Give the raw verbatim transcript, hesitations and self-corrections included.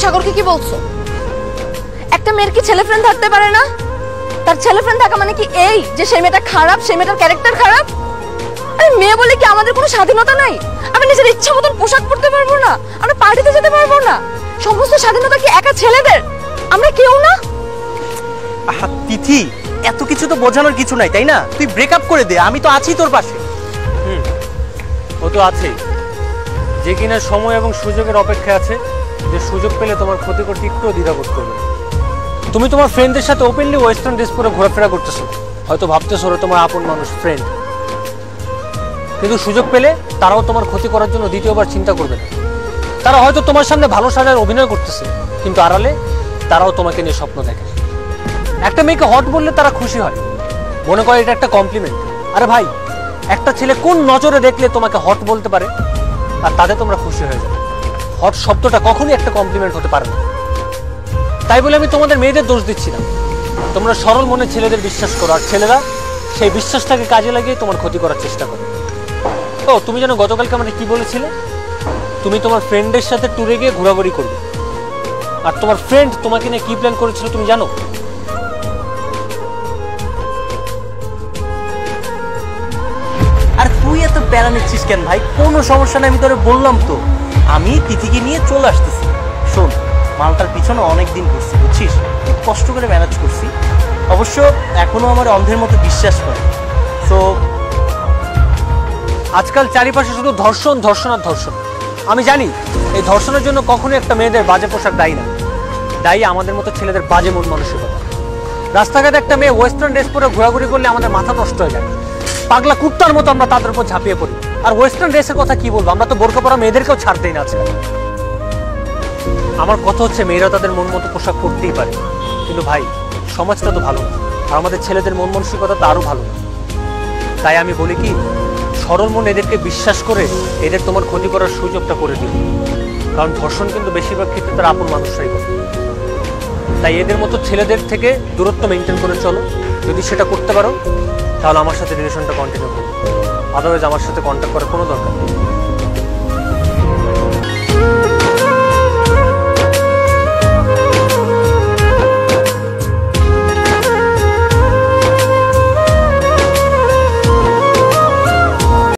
সাগরকে কি বলছো? একটা মেয়ের কি ছেলে ফ্রেন্ড থাকতে পারে না? তার ছেলে ফ্রেন্ড থাকা মানে কি এই যে সেই মেয়েটা খারাপ, সেই মেয়েটার ক্যারেক্টার খারাপ? আরে মেয়ে বলে কি আমাদের কোনো স্বাধীনতা নাই? আমি নিজের ইচ্ছা মতন পোশাক পরতে পারবো না? আমরা পার্টিতে যেতে পারবো না? সমস্ত স্বাধীনতা কি একা ছেলেদের? আমরা কেউ না? আহা তিথি, এত কিছু তো বোঝানোর কিছু নাই, তাই না? তুই ব্রেকআপ করে দে, আমি তো আছি তোর পাশে। হুম, ও তো আছেই, যে কিনা সময় এবং সুযোগের অপেক্ষায় আছে, যে সুযোগ পেলে তোমার ক্ষতি করতে একটুও দ্বিধাবোধ করবে না। তুমি তোমার ফ্রেন্ডদের সাথে ওপেনলি ওয়েস্টার্ন ড্রেস পরে ঘোরাফেরা করতেছো, হয়তো ভাবতেছো ওরা তোমার আপন মানুষ, ফ্রেন্ড, কিন্তু সুযোগ পেলে তারাও তোমার ক্ষতি করার জন্য দ্বিতীয়বার চিন্তা করবে না। তারা হয়তো তোমার সামনে ভালো সাজার অভিনয় করতেছে, কিন্তু আড়ালে তারাও তোমাকে নিয়ে স্বপ্ন দেখে। একটা মেয়েকে হট বললে তারা খুশি হয়, মনে করে এটা একটা কমপ্লিমেন্ট। আরে ভাই, একটা ছেলে কোন নজরে দেখলে তোমাকে হট বলতে পারে আর তাতে তোমরা খুশি হয়ে যাবে। হট শব্দটা কখনোই একটা কমপ্লিমেন্ট হতে পারে না। তাই বলে আমি তোমাদের মেয়েদের দোষ দিচ্ছি না, তোমরা সরল মনে ছেলেদের বিশ্বাস করো, আর ছেলেরা সেই বিশ্বাসটাকে কাজে লাগিয়ে তোমার ক্ষতি করার চেষ্টা করো। ও তুমি জানো গতকালকে আমাকে কি বলেছিলে? তুমি তোমার ফ্রেন্ডের সাথে ট্যুরে গিয়ে ঘোরাঘুরি করবে, আর তোমার ফ্রেন্ড তোমাকে নিয়ে কি প্ল্যান করেছিল তুমি জানো? আর তুই এত প্যারা নিচ্ছিস কেন ভাই? কোনো সমস্যা নেই, আমি তোরে বললাম তো আমি তিথিকে নিয়ে চলে আসতেছি। শোন, মালটার পিছনে অনেক দিন ঘুরছি, বুঝছিস? খুব কষ্ট করে ম্যানেজ করছি, অবশ্য এখনো আমার অন্ধের মতো বিশ্বাস করে। তো আজকাল চারিপাশে শুধু ধর্ষণ ধর্ষণ আর ধর্ষণ। আমি জানি এই ধর্ষণের জন্য কখনোই একটা মেয়েদের বাজে পোশাক দায়ী না, দায়ী আমাদের মতো ছেলেদের বাজে মন মানসিকতা। রাস্তাঘাটে একটা মেয়ে ওয়েস্টার্ন ড্রেস পরে ঘোরাঘুরি করলে আমাদের মাথা নষ্ট হয়ে যায়, পাগলা কুত্তার মতো আমরা তাদের উপর ঝাঁপিয়ে পড়ি। আর ওয়েস্টার্ন ড্রেসের কথা কি বলবো, আমরা তো বোরকা পরা মেয়েদেরকেও ছাড় দেই না আজকাল। আমার কথা হচ্ছে মেয়েরা তাদের মন মতো পোশাক পরতেই পারে, কিন্তু ভাই সমাজটা তো ভালো না, আর আমাদের ছেলেদের মন মানসিকতা তো আরো ভালো না। তাই আমি বলি কি, সরল মন এদেরকে বিশ্বাস করে এদের তোমার ক্ষতি করার সুযোগটা করে দিও, কারণ ধর্ষণ কিন্তু বেশিরভাগ ক্ষেত্রে তার আপন মানুষরাই করে। তাই এদের মতো ছেলেদের থেকে দূরত্ব মেনটেন করে চলো। যদি সেটা করতে পারো তাহলে আমার সাথে রিলেশনটা কন্টিনিউ করো, আদারওয়াইজ আমার সাথে কন্ট্যাক্ট করার কোনো দরকার নেই।